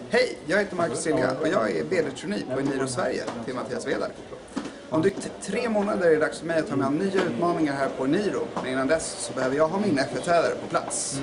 Hej, jag heter Marcus Silja och jag är vd-trainee på Eniro Sverige till Mattias Vedar. Om drygt 3 månader är det dags för mig att ta mig an nya utmaningar här på Eniro. Men innan dess så behöver jag ha min efterträdare på plats.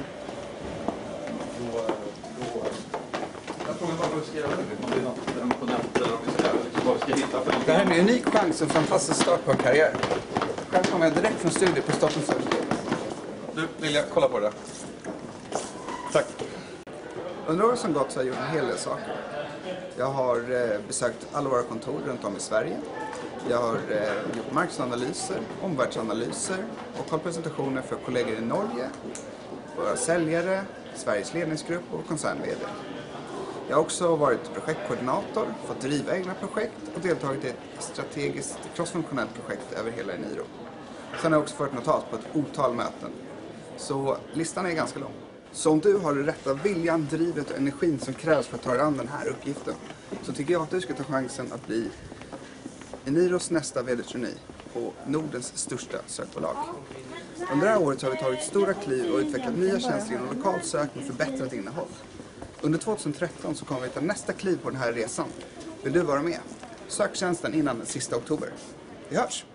Det här är en unik chans och en fantastisk start på en karriär. Själv kommer jag direkt från studier på Stockholms universitet. Du, vill jag kolla på det där? Tack. Under året som gått så har jag gjort en hel del saker. Jag har besökt alla våra kontor runt om i Sverige. Jag har gjort marknadsanalyser, omvärldsanalyser och hållit presentationer för kollegor i Norge, våra säljare, Sveriges ledningsgrupp och koncern-vd. Jag har också varit projektkoordinator, fått driva egna projekt och deltagit i ett strategiskt crossfunktionellt projekt över hela Eniro. Sen har jag också fört notat på ett otal möten. Så listan är ganska lång. Så om du har det rätta viljan, drivet och energin som krävs för att ta dig an den här uppgiften, så tycker jag att du ska ta chansen att bli Eniros nästa vd-trainee på Nordens största sökbolag. Under det här året har vi tagit stora kliv och utvecklat nya tjänster inom lokal sök med förbättrat innehåll. Under 2013 så kommer vi ta nästa kliv på den här resan. Vill du vara med? Sök tjänsten innan den sista oktober. Vi hörs!